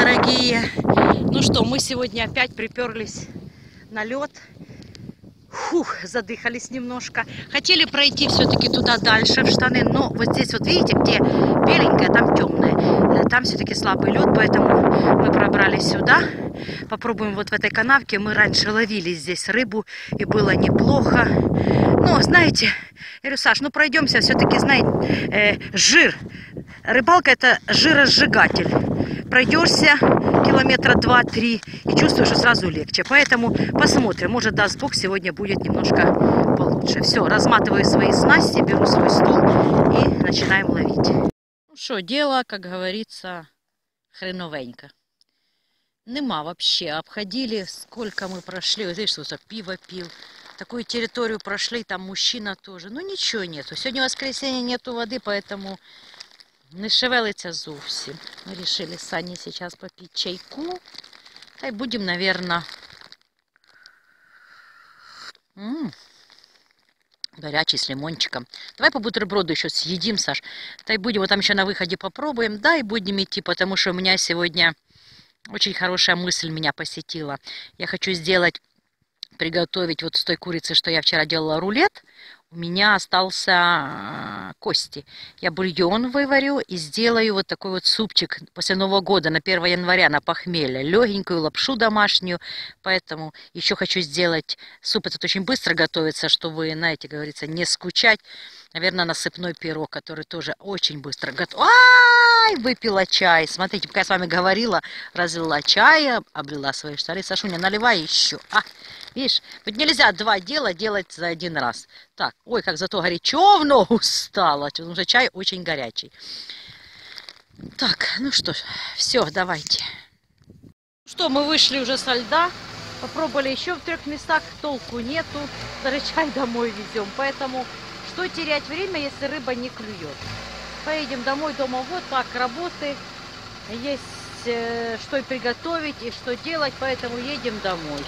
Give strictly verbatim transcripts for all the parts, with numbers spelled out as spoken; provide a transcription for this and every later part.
дорогие! Ну что, мы сегодня опять приперлись на лед. Фух, задыхались немножко. Хотели пройти все-таки туда дальше, в штаны, но вот здесь вот видите, где беленькое, там темное. Там все-таки слабый лед, поэтому мы пробрались сюда. Попробуем вот в этой канавке. Мы раньше ловили здесь рыбу, и было неплохо. Но, знаете, я говорю, Саш, ну пройдемся, все-таки, знаете, э, жир. Рыбалка — это жиросжигатель. Пройдешься километра два-три и чувствуешь, что сразу легче. Поэтому посмотрим. Может, даст Бог, сегодня будет немножко получше. Все, разматываю свои снасти, беру свой стул и начинаем ловить. Ну что, дело, как говорится, хреновенько. Нема вообще. Обходили, сколько мы прошли. Вот видишь, что пиво пил. Такую территорию прошли, там мужчина тоже. Ну ничего нету. Сегодня воскресенье, нету воды, поэтому не шевелиться зовсім. Мы решили с Аней сейчас попить чайку. Та й будем, наверное, м-м, горячий с лимончиком. Давай по бутерброду еще съедим, Саш. Та й будем, вот там еще на выходе попробуем. Да, и будем идти, потому что у меня сегодня очень хорошая мысль меня посетила. Я хочу сделать, приготовить вот с той курицы, что я вчера делала рулет. У меня остался кости. Я бульон выварю и сделаю вот такой вот супчик после Нового года, на первое января, на похмелье. Легенькую лапшу домашнюю. Поэтому еще хочу сделать суп. Этот очень быстро готовится, чтобы, знаете, говорится, не скучать. Наверное, насыпной пирог, который тоже очень быстро готов. Ай, выпила чай. Смотрите, пока я с вами говорила, разлила чая, облила свои штаны. Сашуня, наливай еще. А, видишь, вот нельзя два дела делать за один раз. Так, ой, как зато горячо в ногу стало, потому что чай очень горячий. Так, ну что ж, все, давайте. Что, мы вышли уже со льда, попробовали еще в трех местах, толку нету, даже чай домой везем. Поэтому что терять время, если рыба не клюет? Поедем домой, дома вот так работы, есть э, что и приготовить, и что делать, поэтому едем домой.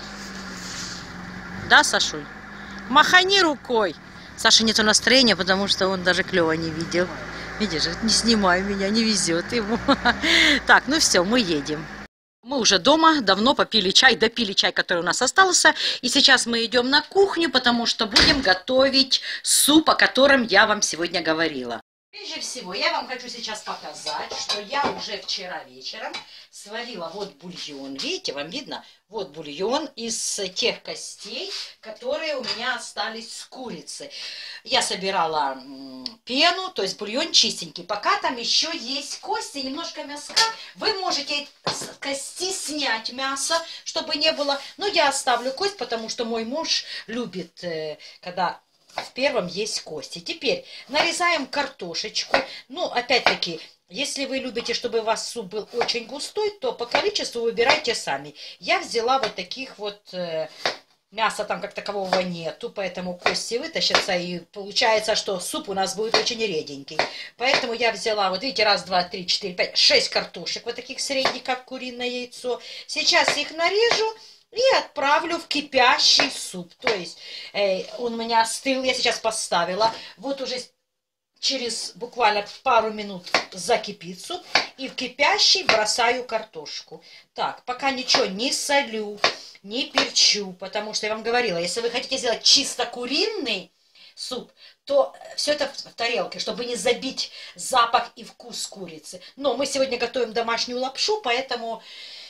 Да, Сашуль? Махани рукой. Саша нету настроения, потому что он даже клёва не видел. Видишь, не снимай меня, не везет ему. Так, ну все, мы едем. Мы уже дома, давно попили чай, допили чай, который у нас остался. И сейчас мы идем на кухню, потому что будем готовить суп, о котором я вам сегодня говорила. Прежде всего, я вам хочу сейчас показать, что я уже вчера вечером сварила вот бульон. Видите, вам видно? Вот бульон из тех костей, которые у меня остались с курицы. Я собирала пену, то есть бульон чистенький. Пока там еще есть кости, немножко мяска, вы можете с кости снять мясо, чтобы не было. Но я оставлю кость, потому что мой муж любит, когда в первом есть кости. Теперь нарезаем картошечку. Ну, опять-таки, если вы любите, чтобы у вас суп был очень густой, то по количеству выбирайте сами. Я взяла вот таких вот, э, мяса там как такового нету, поэтому кости вытащатся, и получается, что суп у нас будет очень реденький. Поэтому я взяла, вот видите, раз, два, три, четыре, пять, шесть картошек, вот таких средних, как куриное яйцо. Сейчас их нарежу и отправлю в кипящий суп. То есть э, он у меня остыл, я сейчас поставила. Вот уже через буквально пару минут закипит суп. И в кипящий бросаю картошку. Так, пока ничего не солю, не перчу. Потому что я вам говорила, если вы хотите сделать чисто куриный суп, то все это в тарелке, чтобы не забить запах и вкус курицы. Но мы сегодня готовим домашнюю лапшу, поэтому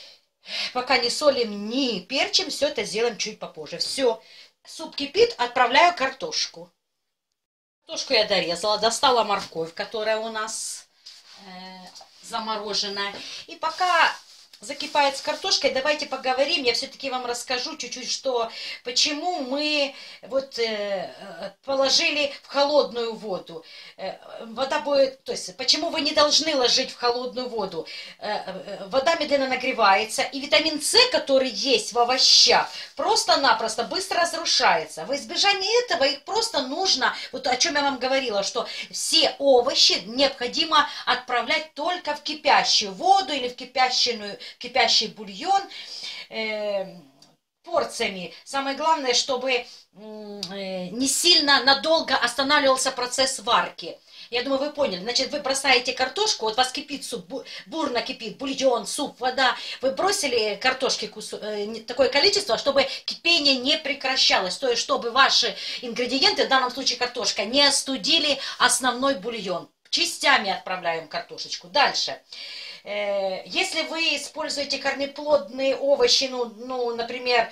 пока не солим, не перчим, все это сделаем чуть попозже. Все, суп кипит, отправляю картошку. Картошку я дорезала, достала морковь, которая у нас э, замороженная. И пока закипает с картошкой, давайте поговорим. Я все-таки вам расскажу чуть-чуть, что, почему мы вот э, положили в холодную воду. Э, вода будет, то есть, почему вы не должны ложить в холодную воду. Э, вода медленно нагревается, и витамин С, который есть в овощах, просто-напросто быстро разрушается. Во избежание этого их просто нужно, вот о чем я вам говорила, что все овощи необходимо отправлять только в кипящую воду или в кипящую кипящий бульон э, порциями. Самое главное, чтобы э, не сильно надолго останавливался процесс варки. Я думаю, вы поняли. Значит, вы бросаете картошку, вот у вас кипит суп, бурно кипит, бульон, суп, вода. Вы бросили картошки кусу, э, такое количество, чтобы кипение не прекращалось. То есть, чтобы ваши ингредиенты, в данном случае картошка, не остудили основной бульон. Частями отправляем картошечку. Дальше. Э, если вы используете корнеплодные овощи, ну, ну например,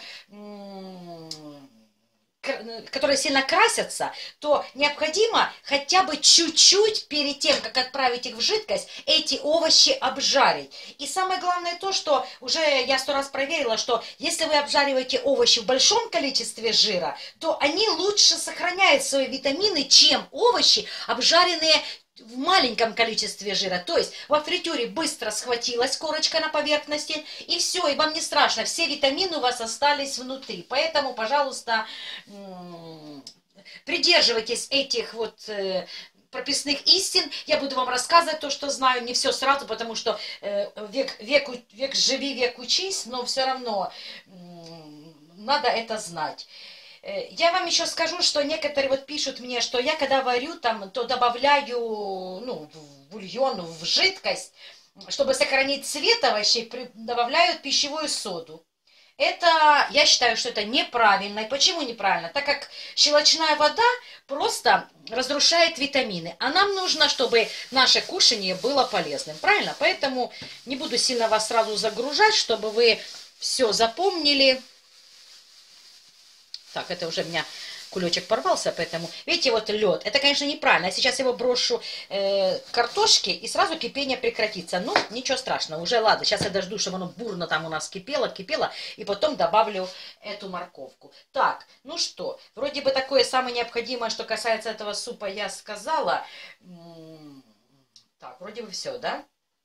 которые сильно красятся, то необходимо хотя бы чуть-чуть перед тем, как отправить их в жидкость, эти овощи обжарить. И самое главное то, что уже я сто раз проверила, что если вы обжариваете овощи в большом количестве жира, то они лучше сохраняют свои витамины, чем овощи, обжаренные в маленьком количестве жира. То есть во фритюре быстро схватилась корочка на поверхности, и все, и вам не страшно, все витамины у вас остались внутри. Поэтому, пожалуйста, придерживайтесь этих вот прописных истин. Я буду вам рассказывать то, что знаю, не все сразу, потому что век, век, век живи, век учись, но все равно надо это знать. Я вам еще скажу, что некоторые вот пишут мне, что я когда варю там, то добавляю, ну, в бульон, в жидкость, чтобы сохранить цвет овощей, добавляют пищевую соду. Это, я считаю, что это неправильно. И почему неправильно? Так как щелочная вода просто разрушает витамины. А нам нужно, чтобы наше кушание было полезным. Правильно? Поэтому не буду сильно вас сразу загружать, чтобы вы все запомнили. Так, это уже у меня кулечек порвался, поэтому... Видите, вот лед. Это, конечно, неправильно. Я сейчас его брошу э, картошки, и сразу кипение прекратится. Ну, ничего страшного. Уже ладно. Сейчас я дожду, чтобы оно бурно там у нас кипело, кипело, и потом добавлю эту морковку. Так, ну что, вроде бы такое самое необходимое, что касается этого супа, я сказала. Так, вроде бы все, да?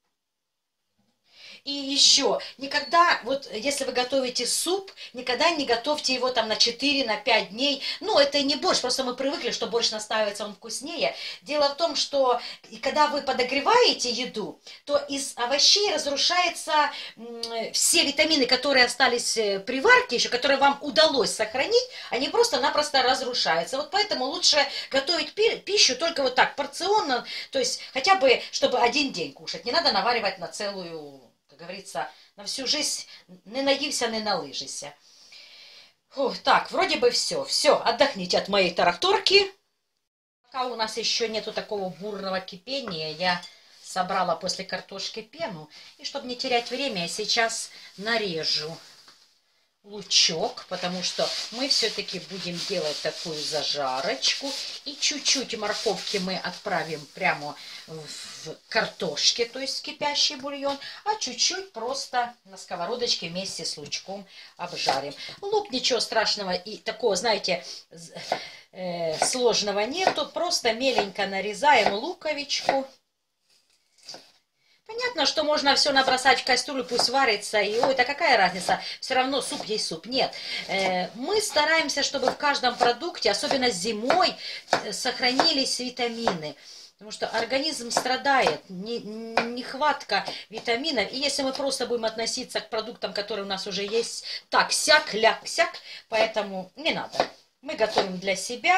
И еще, никогда, вот если вы готовите суп, никогда не готовьте его там на четыре, на пять дней. Ну, это не борщ, просто мы привыкли, что борщ настаивается, он вкуснее. Дело в том, что когда вы подогреваете еду, то из овощей разрушаются все витамины, которые остались при варке еще, которые вам удалось сохранить, они просто-напросто разрушаются. Вот поэтому лучше готовить пищу только вот так, порционно, то есть хотя бы, чтобы один день кушать. Не надо наваривать на целую... Как говорится, на всю жизнь не наився, не налыжися. Фух, так, вроде бы все. Все, отдохните от моей тарахторки. Пока у нас еще нету такого бурного кипения, я собрала после картошки пену. И чтобы не терять время, я сейчас нарежу лучок, потому что мы все-таки будем делать такую зажарочку. И чуть-чуть морковки мы отправим прямо в картошке, то есть кипящий бульон, а чуть-чуть просто на сковородочке вместе с лучком обжарим. Лук ничего страшного и такого, знаете, э, сложного нету. Просто меленько нарезаем луковичку. Понятно, что можно все набросать в кастрюлю, пусть варится, и ой, да какая разница, все равно суп есть суп. Нет, э, мы стараемся, чтобы в каждом продукте, особенно зимой, сохранились витамины. Потому что организм страдает, не, нехватка витаминов. И если мы просто будем относиться к продуктам, которые у нас уже есть, так, сяк, ляк, сяк, поэтому не надо. Мы готовим для себя.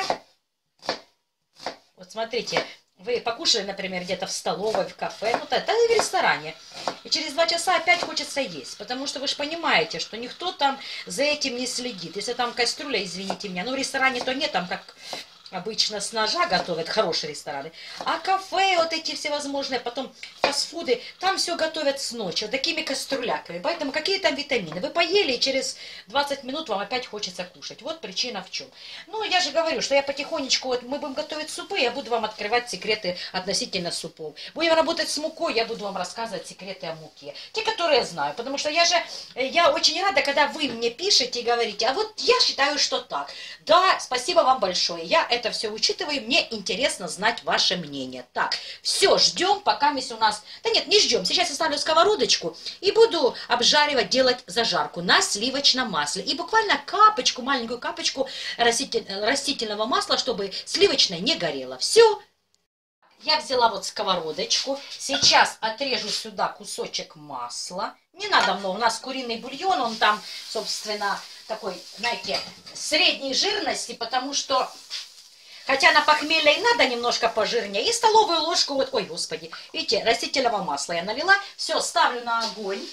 Вот смотрите. Вы покушали, например, где-то в столовой, в кафе, ну, это и в ресторане. И через два часа опять хочется есть. Потому что вы же понимаете, что никто там за этим не следит. Если там кастрюля, извините меня, ну, в ресторане то нет, там как обычно с ножа готовят, хорошие рестораны. А кафе, вот эти всевозможные, потом фастфуды, там все готовят с ночи, вот такими кастрюляками. Поэтому какие там витамины? Вы поели, и через двадцать минут вам опять хочется кушать. Вот причина в чем. Ну, я же говорю, что я потихонечку, вот мы будем готовить супы, я буду вам открывать секреты относительно супов. Будем работать с мукой, я буду вам рассказывать секреты о муке. Те, которые я знаю. Потому что я же, я очень рада, когда вы мне пишете и говорите, а вот я считаю, что так. Да, спасибо вам большое. Я это все учитываю, мне интересно знать ваше мнение. Так, все, ждем, пока мы у нас... Да нет, не ждем. Сейчас я ставлю сковородочку и буду обжаривать, делать зажарку на сливочном масле. И буквально капочку, маленькую капочку растительного масла, чтобы сливочное не горело. Все. Я взяла вот сковородочку. Сейчас отрежу сюда кусочек масла. Не надо много, у нас куриный бульон, он там, собственно, такой, знаете, средней жирности, потому что Хотя на похмелье и надо немножко пожирнее. И столовую ложку, вот, ой, господи, видите, растительного масла я налила. Все, ставлю на огонь.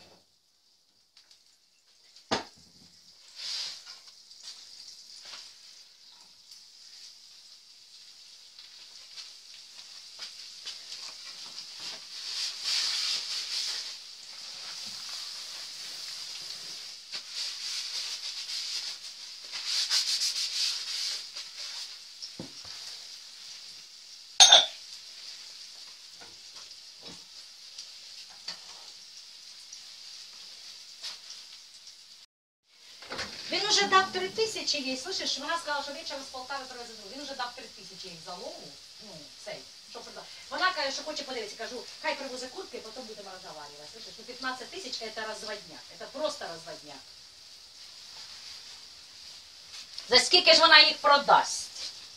Він уже дав три тисячі їй, слышиш, вона сказала, що вечором з Полтави привезе другу. Він уже дав три тисячі їй залогу, ну, цей, що продав. Вона каже, що хоче подивитися, кажу, хай привезе куртки, потім будемо розговорювати. Слышиш, ну п'ятнадцять тисяч – це розводняк, це просто розводняк. За скільки ж вона їх продасть?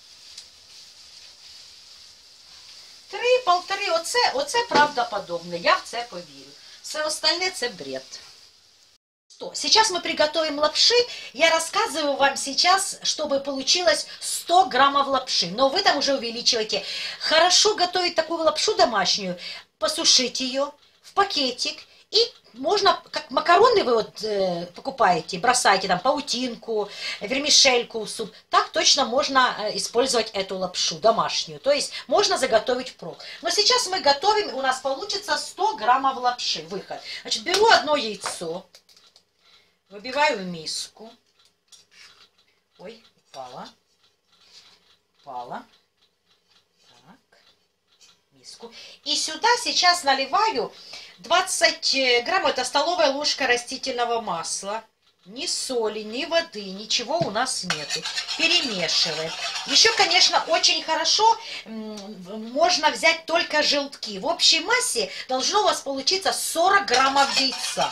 Три, полтори, оце, оце правдоподобне, я в це повірю. Все остальне – це бред. Сейчас мы приготовим лапши. Я рассказываю вам сейчас, чтобы получилось сто граммов лапши. Но вы там уже увеличиваете. Хорошо готовить такую лапшу домашнюю. Посушить ее в пакетик. И можно, как макароны вы вот э, покупаете, бросаете там паутинку, вермишельку, суп. Так точно можно э, использовать эту лапшу домашнюю. То есть можно заготовить впрок. Но сейчас мы готовим, у нас получится сто граммов лапши. Выход. Значит, беру одно яйцо. Выбиваю в миску. Ой, упала. Упала. Так, миску. И сюда сейчас наливаю двадцать грамм, это столовая ложка растительного масла. Ни соли, ни воды, ничего у нас нету. Перемешиваем. Еще, конечно, очень хорошо можно взять только желтки. В общей массе должно у вас получиться сорок граммов яйца.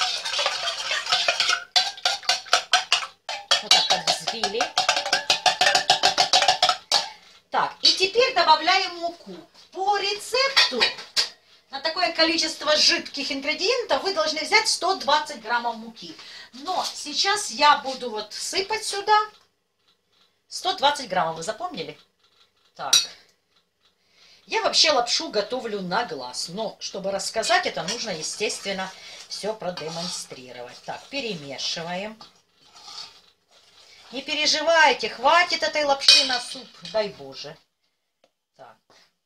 Вот так как взбили. Так, и теперь добавляем муку. По рецепту на такое количество жидких ингредиентов вы должны взять сто двадцать граммов муки. Но сейчас я буду вот сыпать сюда сто двадцать граммов. Вы запомнили? Так. Я вообще лапшу готовлю на глаз. Но чтобы рассказать это, нужно, естественно, все продемонстрировать. Так, перемешиваем. Не переживайте, хватит этой лапши на суп, дай Боже. Так.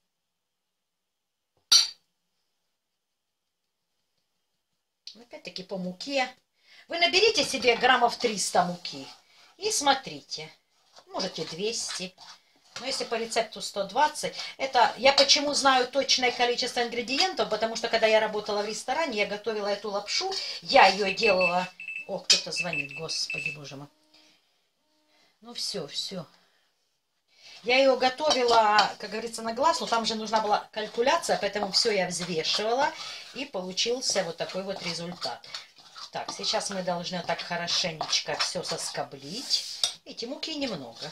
Опять-таки по муке. Вы наберите себе граммов триста муки и смотрите. Можете двести. Но если по рецепту сто двадцать, это я почему знаю точное количество ингредиентов, потому что когда я работала в ресторане, я готовила эту лапшу, я ее делала... О, кто-то звонит, господи, боже мой. Ну все, все. Я ее готовила, как говорится, на глаз, но там же нужна была калькуляция, поэтому все я взвешивала, и получился вот такой вот результат. Так, сейчас мы должны так хорошенечко все соскоблить. Видите, муки немного.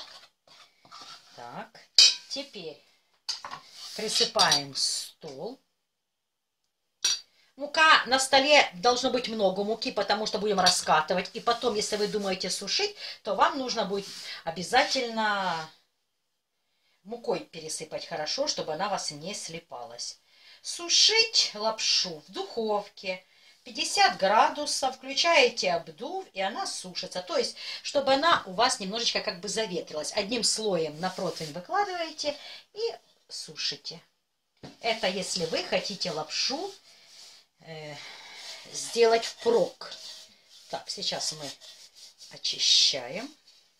Так, теперь присыпаем стол. Мука на столе должно быть много муки, потому что будем раскатывать. И потом, если вы думаете сушить, то вам нужно будет обязательно мукой пересыпать хорошо, чтобы она у вас не слипалась. Сушить лапшу в духовке пятьдесят градусов, включаете обдув, и она сушится. То есть, чтобы она у вас немножечко как бы заветрилась. Одним слоем на противень выкладываете и сушите. Это если вы хотите лапшу сделать впрок. Так, сейчас мы очищаем.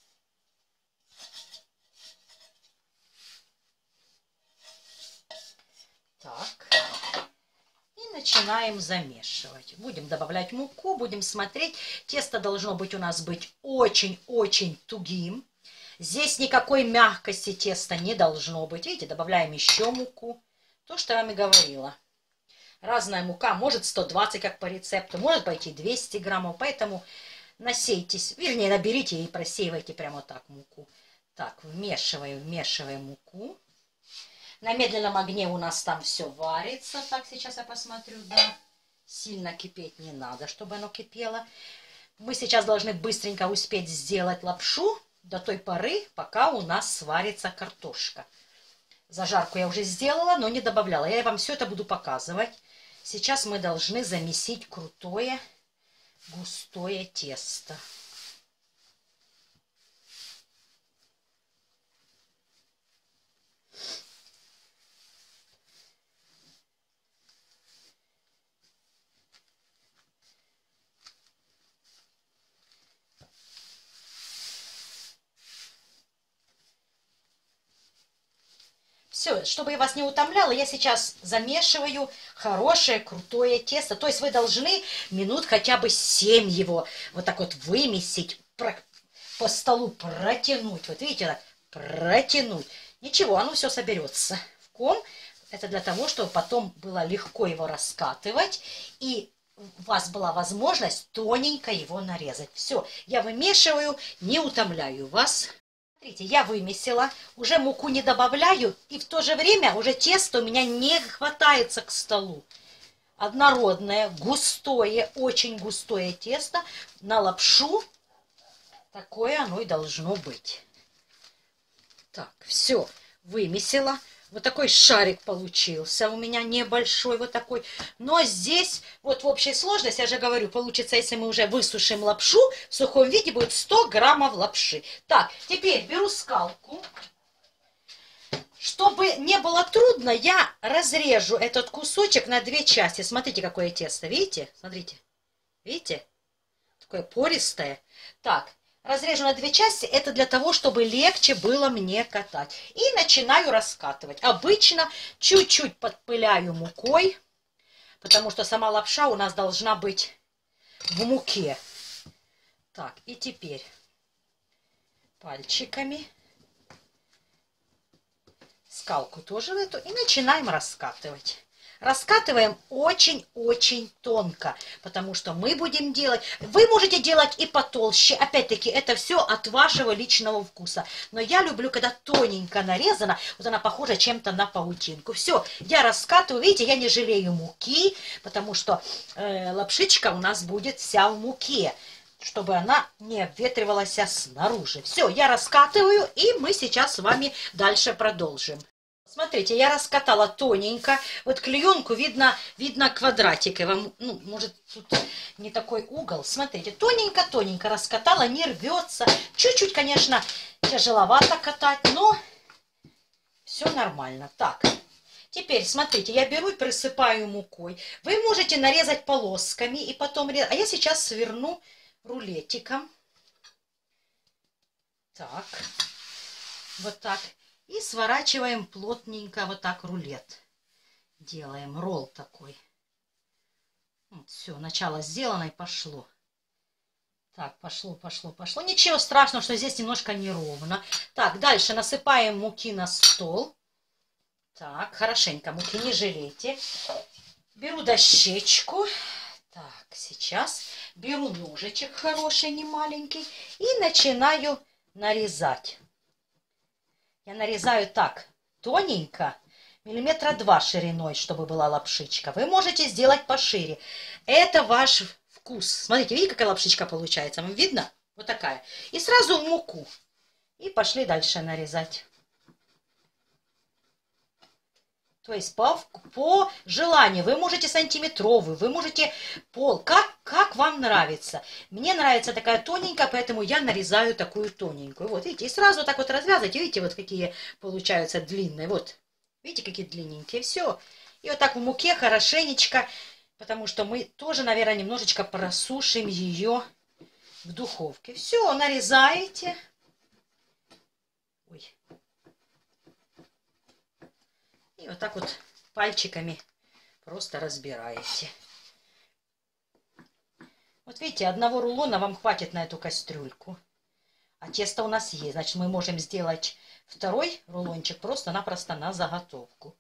Так. И начинаем замешивать. Будем добавлять муку, будем смотреть. Тесто должно быть у нас быть очень-очень тугим. Здесь никакой мягкости теста не должно быть. Видите, добавляем еще муку. То, что я вам и говорила. Разная мука, может сто двадцать, как по рецепту, может пойти двести граммов, поэтому насейтесь, вернее, наберите и просеивайте прямо так муку. Так, вмешиваем, вмешиваем муку. На медленном огне у нас там все варится. Так, сейчас я посмотрю, да. Сильно кипеть не надо, чтобы оно кипело. Мы сейчас должны быстренько успеть сделать лапшу. до той поры, пока у нас сварится картошка. Зажарку я уже сделала, но не добавляла. Я вам все это буду показывать. Сейчас мы должны замесить крутое, густое тесто. Все, чтобы я вас не утомляла, я сейчас замешиваю хорошее, крутое тесто. То есть вы должны минут хотя бы семь его вот так вот вымесить, по столу протянуть. Вот видите, так протянуть. Ничего, оно все соберется в ком. Это для того, чтобы потом было легко его раскатывать и у вас была возможность тоненько его нарезать. Все, я вымешиваю, не утомляю вас. Смотрите, я вымесила, уже муку не добавляю, и в то же время уже тесто у меня не хватается к столу. Однородное, густое, очень густое тесто на лапшу. Такое оно и должно быть. Так, все, вымесила. Вот такой шарик получился у меня небольшой, вот такой. Но здесь, вот в общей сложности, я же говорю, получится, если мы уже высушим лапшу, в сухом виде будет сто граммов лапши. Так, теперь беру скалку. Чтобы не было трудно, я разрежу этот кусочек на две части. Смотрите, какое тесто, видите? Смотрите, видите? Такое пористое. Так. Разрежу на две части, это для того, чтобы легче было мне катать. И начинаю раскатывать. Обычно чуть-чуть подпыляю мукой, потому что сама лапша у нас должна быть в муке. Так, и теперь пальчиками скалку тоже в эту и начинаем раскатывать. Раскатываем очень-очень тонко, потому что мы будем делать... Вы можете делать и потолще. Опять-таки, это все от вашего личного вкуса. Но я люблю, когда тоненько нарезано, вот она похожа чем-то на паутинку. Все, я раскатываю. Видите, я не жалею муки, потому что э, лапшичка у нас будет вся в муке, чтобы она не обветривалась снаружи. Все, я раскатываю, и мы сейчас с вами дальше продолжим. Смотрите, я раскатала тоненько. Вот клеенку видно, видно квадратикой. Вам, ну, может, тут не такой угол. Смотрите, тоненько-тоненько раскатала, не рвется. Чуть-чуть, конечно, тяжеловато катать, но все нормально. Так, теперь, смотрите, я беру и присыпаю мукой. Вы можете нарезать полосками и потом резать. А я сейчас сверну рулетиком. Так, вот так. И сворачиваем плотненько вот так рулет. Делаем ролл такой. Вот, все, начало сделано и пошло. Так, пошло, пошло, пошло. Ничего страшного, что здесь немножко неровно. Так, дальше насыпаем муки на стол. Так, хорошенько муки не жалейте. Беру дощечку. Так, сейчас беру ножичек хороший, не маленький. И начинаю нарезать. Я нарезаю так, тоненько, миллиметра два шириной, чтобы была лапшичка. Вы можете сделать пошире. Это ваш вкус. Смотрите, видите, какая лапшичка получается? Вам видно? Вот такая. И сразу в муку. И пошли дальше нарезать. То есть по, по желанию. Вы можете сантиметровую, вы можете пол. Как, как вам нравится. Мне нравится такая тоненькая, поэтому я нарезаю такую тоненькую. Вот, видите, и сразу так вот развязывайте. Видите, вот какие получаются длинные. Вот, видите, какие длинненькие. Все. И вот так в муке хорошенечко, потому что мы тоже, наверное, немножечко просушим ее в духовке. Все, нарезаете. Ой. И вот так вот пальчиками просто разбираете. Вот видите, одного рулона вам хватит на эту кастрюльку. А тесто у нас есть. Значит, мы можем сделать второй рулончик просто-напросто на заготовку.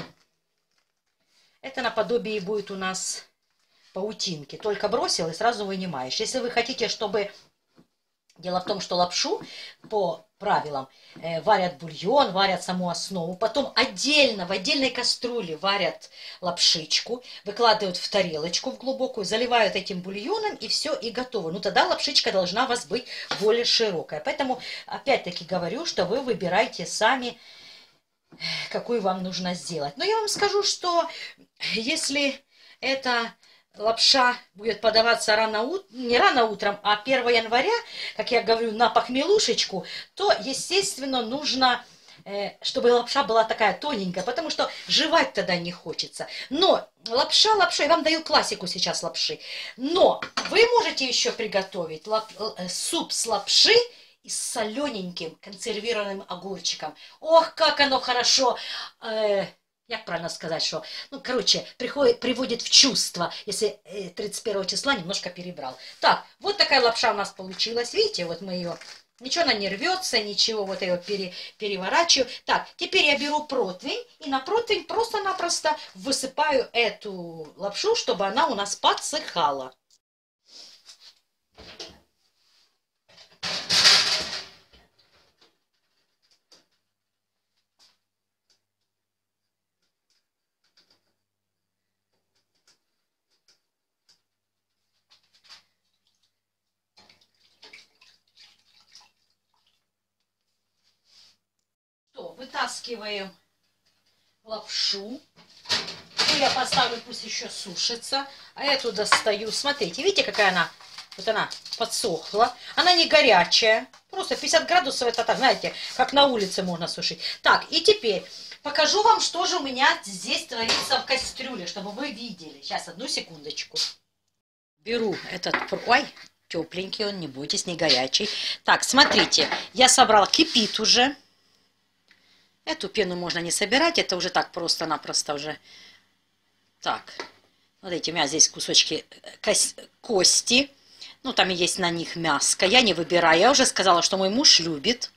Это наподобие будет у нас паутинки. Только бросил и сразу вынимаешь. Если вы хотите, чтобы Дело в том, что лапшу по правилам э, варят бульон, варят саму основу, потом отдельно, в отдельной кастрюле варят лапшичку, выкладывают в тарелочку в глубокую, заливают этим бульоном, и все, и готово. Ну, тогда лапшичка должна у вас быть более широкая. Поэтому, опять-таки говорю, что вы выбираете сами, какую вам нужно сделать. Но я вам скажу, что если это... лапша будет подаваться рано, не рано утром, а первого января, как я говорю, на похмелушечку, то, естественно, нужно, чтобы лапша была такая тоненькая, потому что жевать тогда не хочется. Но лапша, лапша, я вам даю классику сейчас лапши. Но вы можете еще приготовить лап, суп с лапши и с солененьким консервированным огурчиком. Ох, как оно хорошо... Э, Як правильно сказать, что, ну, короче, приходит, приводит в чувство, если тридцать первого числа немножко перебрал. Так, вот такая лапша у нас получилась. Видите, вот мы ее, ничего она не рвется, ничего, вот я ее пере, переворачиваю. Так, теперь я беру противень, и на противень просто-напросто высыпаю эту лапшу, чтобы она у нас подсыхала. Вытаскиваем лапшу. Ну, я поставлю, пусть еще сушится. А эту достаю. Смотрите, видите, какая она? Вот она подсохла. Она не горячая. Просто пятьдесят градусов, это так, знаете, как на улице можно сушить. Так, и теперь покажу вам, что же у меня здесь творится в кастрюле, чтобы вы видели. Сейчас, одну секундочку. Беру этот... Ой, тепленький он, не бойтесь, не горячий. Так, смотрите, я собрал, кипит уже. Эту пену можно не собирать, это уже так просто-напросто уже. Так, смотрите, у меня здесь кусочки кости. Ну, там есть на них мяско. Я не выбираю. Я уже сказала, что мой муж любит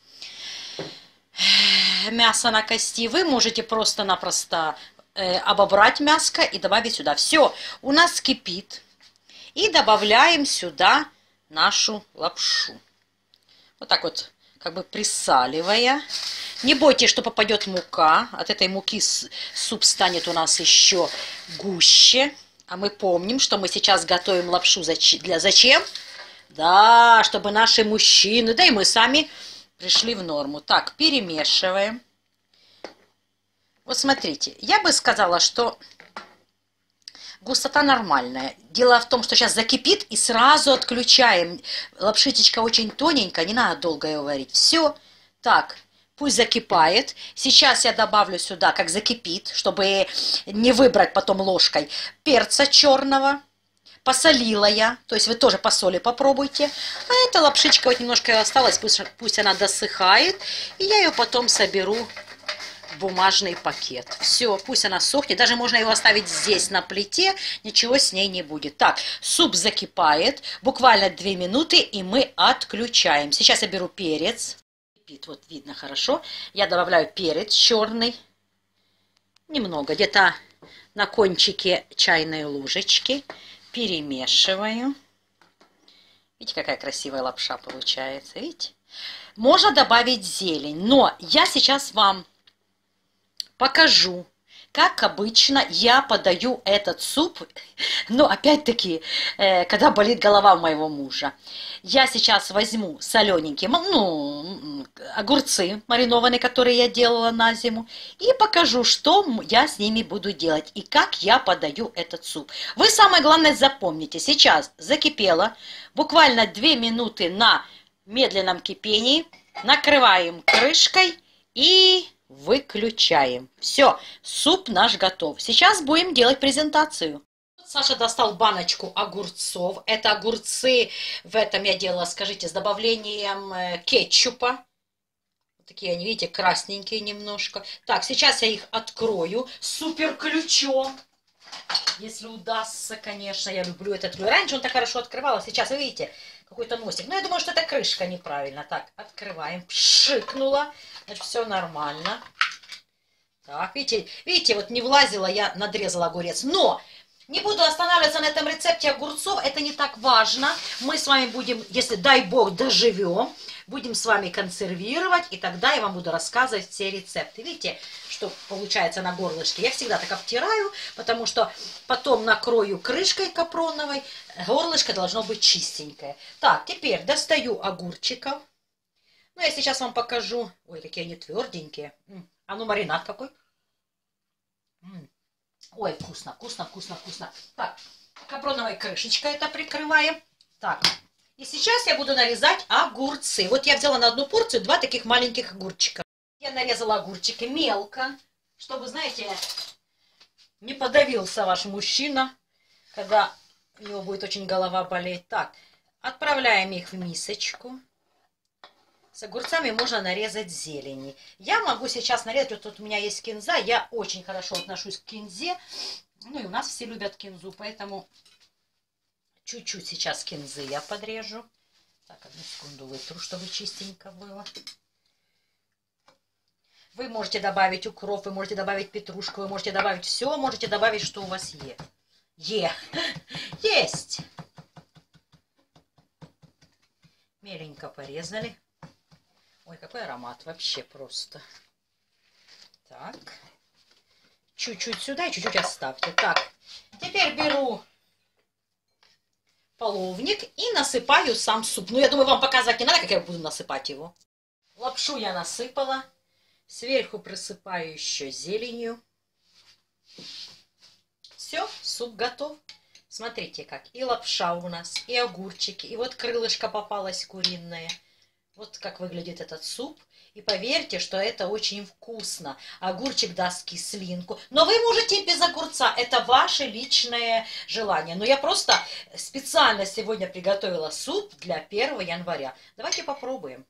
мясо на кости. Вы можете просто-напросто э, обобрать мяско и добавить сюда. Все, у нас кипит. И добавляем сюда нашу лапшу. Вот так вот, как бы присаливая. Не бойтесь, что попадет мука. От этой муки суп станет у нас еще гуще. А мы помним, что мы сейчас готовим лапшу для зачем? Да, чтобы наши мужчины, да и мы сами пришли в норму. Так, перемешиваем. Вот смотрите, я бы сказала, что густота нормальная. Дело в том, что сейчас закипит и сразу отключаем. Лапшичка очень тоненькая, не надо долго ее варить. Все. Так. Пусть закипает. Сейчас я добавлю сюда, как закипит, чтобы не выбрать потом ложкой, перца черного. Посолила я, то есть вы тоже по соли попробуйте. А эта лапшичка вот немножко осталась, пусть, пусть она досыхает. И я ее потом соберу в бумажный пакет. Все, пусть она сохнет. Даже можно его оставить здесь на плите, ничего с ней не будет. Так, суп закипает. Буквально две минуты, и мы отключаем. Сейчас я беру перец. Вот видно хорошо. Я добавляю перец черный. Немного, где-то на кончике чайной ложечки. Перемешиваю. Видите, какая красивая лапша получается. Видите? Можно добавить зелень. Но я сейчас вам покажу, как обычно я подаю этот суп. Но опять-таки, э, когда болит голова у моего мужа. Я сейчас возьму солененькие, ну, огурцы маринованные, которые я делала на зиму, и покажу, что я с ними буду делать и как я подаю этот суп. Вы самое главное запомните, сейчас закипело, буквально две минуты на медленном кипении, накрываем крышкой и выключаем. Все, суп наш готов. Сейчас будем делать презентацию. Саша достал баночку огурцов. Это огурцы, в этом я делала, скажите, с добавлением кетчупа. Вот такие они, видите, красненькие немножко. Так, сейчас я их открою супер ключом. Если удастся, конечно, я люблю этот ключ. Раньше он так хорошо открывал, а сейчас, вы видите, какой-то носик. Но я думаю, что это крышка неправильно. Так, открываем. Пшикнула. Значит, все нормально. Так, видите, видите, вот не влазила, я надрезала огурец. Но... Не буду останавливаться на этом рецепте огурцов, это не так важно. Мы с вами будем, если дай бог доживем, будем с вами консервировать, и тогда я вам буду рассказывать все рецепты. Видите, что получается на горлышке? Я всегда так обтираю, потому что потом накрою крышкой капроновой, горлышко должно быть чистенькое. Так, теперь достаю огурчиков. Ну, я сейчас вам покажу. Ой, какие они тверденькие. А ну, маринад какой. Ой, вкусно, вкусно, вкусно, вкусно. Так, капроновой крышечкой это прикрываем. Так, и сейчас я буду нарезать огурцы. Вот я взяла на одну порцию два таких маленьких огурчика. Я нарезала огурчики мелко, чтобы, знаете, не подавился ваш мужчина, когда у него будет очень голова болеть. Так, отправляем их в мисочку. С огурцами можно нарезать зелени. Я могу сейчас нарезать, вот тут у меня есть кинза, я очень хорошо отношусь к кинзе. Ну и у нас все любят кинзу, поэтому чуть-чуть сейчас кинзы я подрежу. Так, одну секунду вытру, чтобы чистенько было. Вы можете добавить укроп, вы можете добавить петрушку, вы можете добавить все, можете добавить, что у вас есть. Е. Есть. Меленько порезали. Ой, какой аромат вообще просто. Так. Чуть-чуть сюда и чуть-чуть оставьте. Так. Теперь беру половник и насыпаю сам суп. Ну, я думаю, вам показывать не надо, как я буду насыпать его. Лапшу я насыпала. Сверху присыпаю еще зеленью. Все, суп готов. Смотрите как. И лапша у нас, и огурчики, и вот крылышко попалось куриное. Вот как выглядит этот суп. И поверьте, что это очень вкусно. Огурчик даст кислинку. Но вы можете без огурца. Это ваше личное желание. Но я просто специально сегодня приготовила суп для первого января. Давайте попробуем.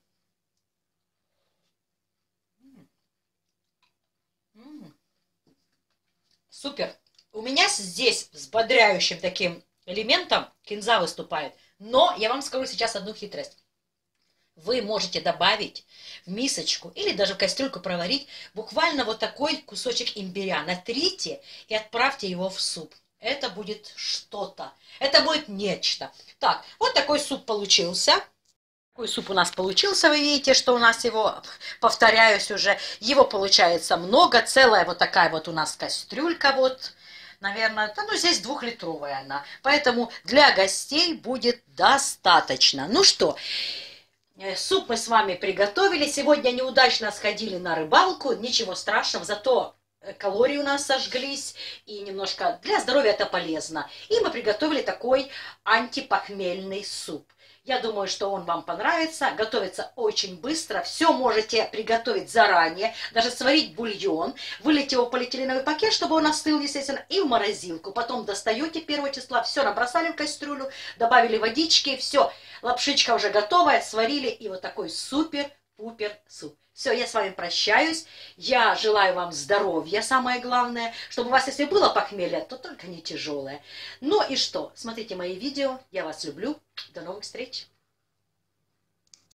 М-м-м. Супер. У меня здесь с бодряющим таким элементом кинза выступает. Но я вам скажу сейчас одну хитрость. Вы можете добавить в мисочку или даже в кастрюльку проварить буквально вот такой кусочек имбиря. Натрите и отправьте его в суп. Это будет что-то. Это будет нечто. Так, вот такой суп получился. Такой суп у нас получился. Вы видите, что у нас его, повторяюсь уже, его получается много. Целая вот такая вот у нас кастрюлька вот. Наверное, ну здесь двухлитровая она. Поэтому для гостей будет достаточно. Ну что... Суп мы с вами приготовили. Сегодня неудачно сходили на рыбалку. Ничего страшного, зато калории у нас сожглись. И немножко для здоровья это полезно. И мы приготовили такой антипохмельный суп. Я думаю, что он вам понравится. Готовится очень быстро. Все можете приготовить заранее. Даже сварить бульон. Вылить его в полиэтиленовый пакет, чтобы он остыл, естественно. И в морозилку. Потом достаете первого числа. Все набросали в кастрюлю. Добавили водички. Все. Лапшичка уже готовая. Сварили. И вот такой супер-пупер суп. Все, я с вами прощаюсь. Я желаю вам здоровья, самое главное. Чтобы у вас, если было похмелье, то только не тяжелое. Ну и что? Смотрите мои видео. Я вас люблю. До новых встреч.